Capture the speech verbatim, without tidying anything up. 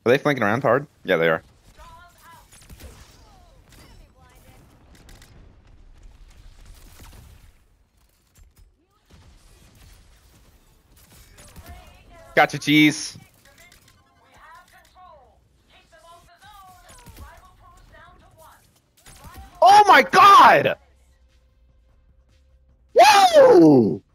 Are they flanking around hard? Yeah, they are. Gotcha, cheese. Oh my god! Whoa!